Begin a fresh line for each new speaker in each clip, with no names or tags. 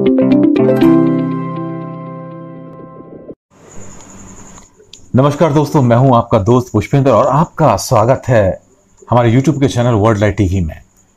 नमस्कार दोस्तों, मैं हूं आपका दोस्त पुष्पेंद्र और आपका स्वागत है हमारे YouTube के चैनल वर्ल्ड लाइट टीवी में।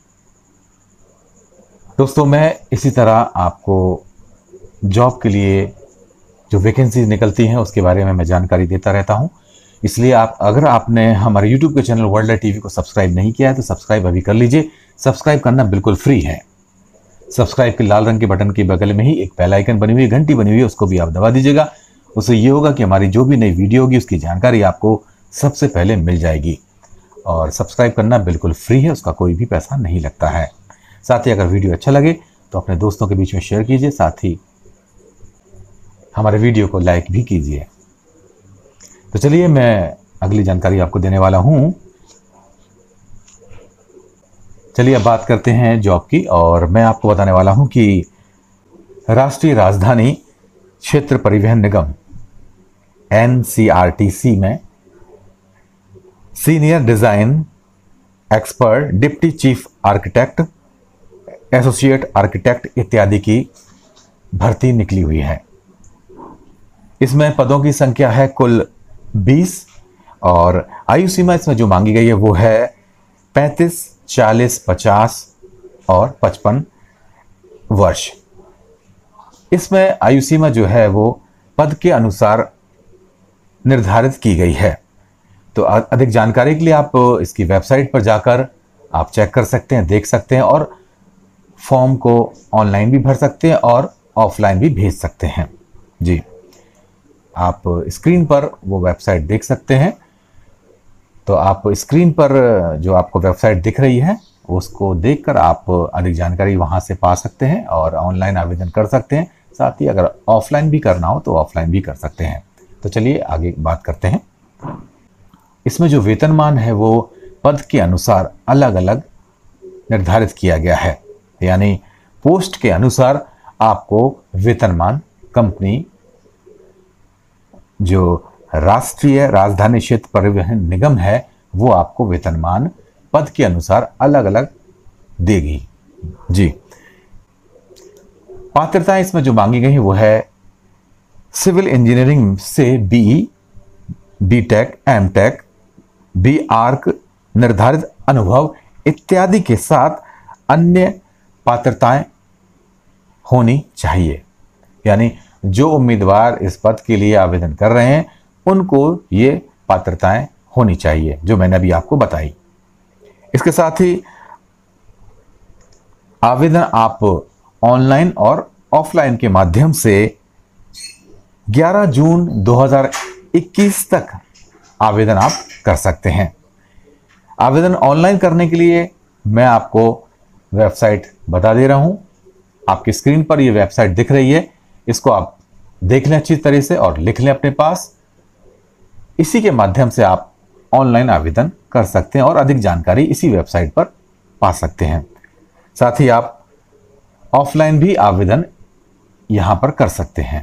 दोस्तों, मैं इसी तरह आपको जॉब के लिए जो वैकेंसीज निकलती हैं उसके बारे में मैं जानकारी देता रहता हूं। इसलिए अगर आपने हमारे YouTube के चैनल वर्ल्ड लाइट टीवी को सब्सक्राइब नहीं किया है तो सब्सक्राइब अभी कर लीजिए। सब्सक्राइब करना बिल्कुल फ्री है। सब्सक्राइब के लाल रंग के बटन के बगल में ही एक बेल आइकन बनी हुई है, घंटी बनी हुई है, उसको भी आप दबा दीजिएगा। उससे ये होगा कि हमारी जो भी नई वीडियो होगी उसकी जानकारी आपको सबसे पहले मिल जाएगी। और सब्सक्राइब करना बिल्कुल फ्री है, उसका कोई भी पैसा नहीं लगता है। साथ ही अगर वीडियो अच्छा लगे तो अपने दोस्तों के बीच में शेयर कीजिए, साथ ही हमारे वीडियो को लाइक भी कीजिए। तो चलिए मैं अगली जानकारी आपको देने वाला हूं। चलिए अब बात करते हैं जॉब की, और मैं आपको बताने वाला हूं कि राष्ट्रीय राजधानी क्षेत्र परिवहन निगम NCRTC में senior design expert, deputy chief architect, associate architect इत्यादि की भर्ती निकली हुई है। इसमें पदों की संख्या है कुल 20 और आयु सीमा इसमें जो मांगी गई है वो है 35, 40, 50 और 55 वर्ष। इसमें आयु सीमा जो है वो पद के अनुसार निर्धारित की गई है। तो अधिक जानकारी के लिए आप इसकी वेबसाइट पर जाकर आप चेक कर सकते हैं, देख सकते हैं, और फॉर्म को ऑनलाइन भी भर सकते हैं और ऑफलाइन भी भेज सकते हैं। जी, आप स्क्रीन पर वो वेबसाइट देख सकते हैं। तो आप स्क्रीन पर जो आपको वेबसाइट दिख रही है उसको देखकर आप अधिक जानकारी वहां से पा सकते हैं और ऑनलाइन आवेदन कर सकते हैं। साथ ही अगर ऑफलाइन भी करना हो तो ऑफलाइन भी कर सकते हैं। तो चलिए आगे बात करते हैं। इसमें जो वेतनमान है वो पद के अनुसार अलग अलग निर्धारित किया गया है, यानी पोस्ट के अनुसार आपको वेतनमान कंपनी जो राष्ट्रीय राजधानी क्षेत्र परिवहन निगम है वो आपको वेतनमान पद के अनुसार अलग अलग देगी। जी, पात्रताएं इसमें जो मांगी गई है वो है सिविल इंजीनियरिंग से BE, BTech, MTech, BArch, निर्धारित अनुभव इत्यादि के साथ अन्य पात्रताएं होनी चाहिए। यानी जो उम्मीदवार इस पद के लिए आवेदन कर रहे हैं उनको ये पात्रताएं होनी चाहिए जो मैंने अभी आपको बताई। इसके साथ ही आवेदन आप ऑनलाइन और ऑफलाइन के माध्यम से 11 जून 2021 तक आवेदन आप कर सकते हैं। आवेदन ऑनलाइन करने के लिए मैं आपको वेबसाइट बता दे रहा हूं। आपकी स्क्रीन पर यह वेबसाइट दिख रही है, इसको आप देख लें अच्छी तरह से और लिख लें अपने पास। इसी के माध्यम से आप ऑनलाइन आवेदन कर सकते हैं और अधिक जानकारी इसी वेबसाइट पर पा सकते हैं। साथ ही आप ऑफलाइन भी आवेदन यहां पर कर सकते हैं।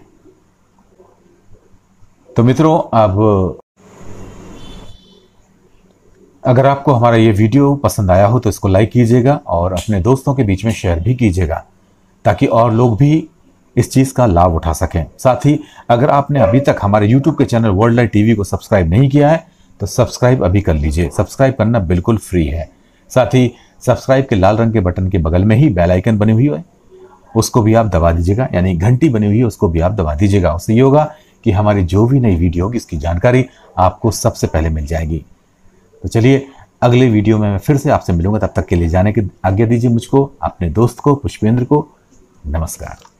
तो मित्रों, अब अगर आपको हमारा ये वीडियो पसंद आया हो तो इसको लाइक कीजिएगा और अपने दोस्तों के बीच में शेयर भी कीजिएगा ताकि और लोग भी इस चीज़ का लाभ उठा सकें। साथ ही अगर आपने अभी तक हमारे YouTube के चैनल वर्ल्ड लाइट टीवी को सब्सक्राइब नहीं किया है तो सब्सक्राइब अभी कर लीजिए। सब्सक्राइब करना बिल्कुल फ्री है। साथ ही सब्सक्राइब के लाल रंग के बटन के बगल में ही बेल आइकन बनी हुई है, उसको भी आप दबा दीजिएगा, यानी घंटी बनी हुई है उसको भी आप दबा दीजिएगा। उससे ये होगा कि हमारी जो भी नई वीडियो होगी इसकी जानकारी आपको सबसे पहले मिल जाएगी। तो चलिए अगले वीडियो में मैं फिर से आपसे मिलूंगा। तब तक के लिए जाने की आज्ञा दीजिए मुझको, अपने दोस्त को, पुष्पेंद्र को। नमस्कार।